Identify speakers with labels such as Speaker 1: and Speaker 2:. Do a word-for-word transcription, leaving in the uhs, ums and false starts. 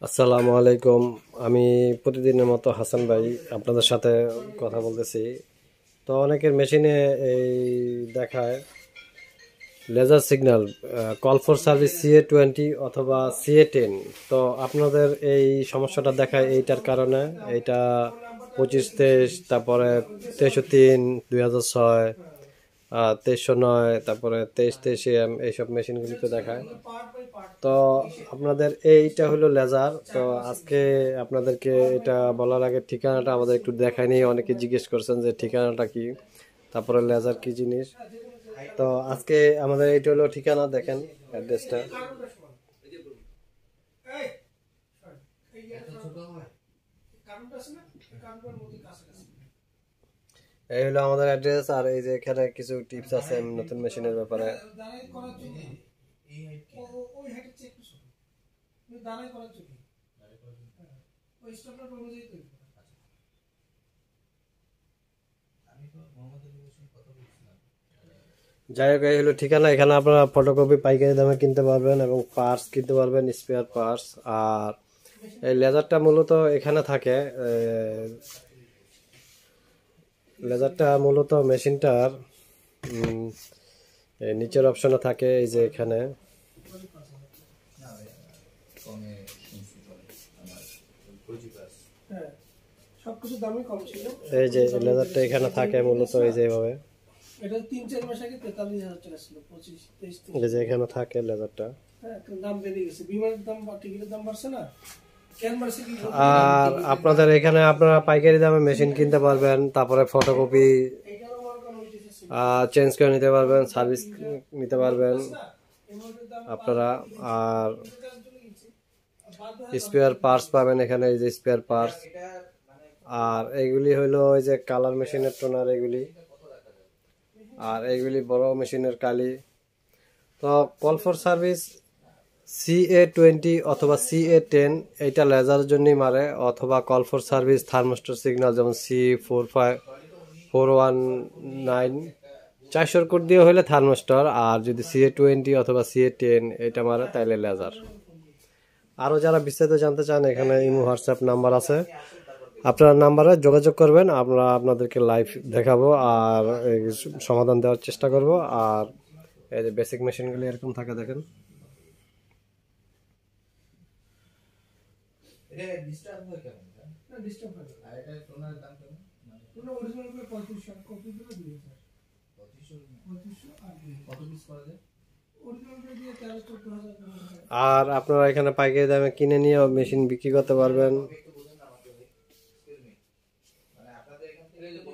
Speaker 1: আসসালামু আলাইকুম। আমি প্রতিদিনের মতো হাসান ভাই আপনাদের সাথে কথা বলতেছি। তো অনেকের মেশিনে এই দেখায় laser signal call for service CA twenty অথবা সিএ টেন। তো আপনাদের এই সমস্যাটা দেখায় এইটার কারণে। এইটা পঁচিশ তেইশ, তারপরে তেইশশো তিন, দুই হাজার ছয়, তেইশশো নয়, তারপরে তেইশ তেইশ এম এইসব মেশিনগুলিতে দেখায়। তো আপনাদের এইটা হলো লেজার। তো আজকে আপনাদেরকে এটা বলার আগে ঠিকানাটা আমাদের একটু দেখায় নিয়ে অনেকে জিজ্ঞেস করছেন যে ঠিকানাটা কি, তারপরে লেজার কি জিনিস। তো আজকে আমাদের এইটা হলো ঠিকানা, দেখেন অ্যাড্রেসটা। এই হলো আমাদের অ্যাড্রেস। আর এই যে এখানে কিছু টিপস আছে নতুন মেশিনের ব্যাপারে। যাই হোক, এই হলো ঠিকানা। এখানে আপনারা ফটোকপি পাইকারি দামে কিনতে পারবেন এবং পার্টস কিনতে পারবেন, স্পেয়ার পার্টস। আর এই লেজারটা মূলত এখানে থাকে। লেজারটা মূলত মেশিনটার নিচের অপশনে থাকে, এই যে এখানে। এই যে লেজারটা এখানে থাকে মূলত এই যে এভাবে।
Speaker 2: এটা তিন চার মাস আগে তেতাল্লিশ হাজার টাকা ছিল, পঁচিশ তেইশ
Speaker 1: এই যে এখানে থাকে লেজারটা।
Speaker 2: হ্যাঁ, দাম বেড়ে গেছে, বিমানের দাম বা টিকিটের দাম বাড়ছে না।
Speaker 1: আর আপনাদের এখানে আপনারা পাইকারি দামে মেশিন কিনতে পারবেন, তারপরে ফটোকপি চেঞ্জ করে নিতে পারবেন, সার্ভিস নিতে পারবেন আপনারা। আর স্পেয়ার পার্টস পাবেন এখানে, এই যে স্পেয়ার পার্টস। আর এইগুলি হইলো ওই যে কালার মেশিনের টোনার এগুলি, আর এইগুলি বড় মেশিনের কালি। তো call for service CA twenty অথবা সিএ টেন এইটা লেজারের জন্যই মারে, অথবা call for service thermistor signal যেমন C four five four one nine চারশোর কোড দিয়ে হইলে থার্মোস্টার। আর যদি সিএ টোয়েন্টি অথবা সিএ টেন এটা মারে তাইলে লেজার। আরও যারা বিস্তারিত জানতে চান এখানে ইমো হোয়াটসঅ্যাপ নাম্বার আছে, আপনার নাম্বারে যোগাযোগ করবেন। আমরা আপনাদেরকে লাইভ দেখাবো আর সমাধান দেওয়ার চেষ্টা করব। আর এই যে বেসিক মেশিনগুলি এরকম থাকে, দেখেন। আর আপনারা এখানে পাইকারি দামে কিনে নিয়ে মেশিন বিক্রি করতে পারবেন।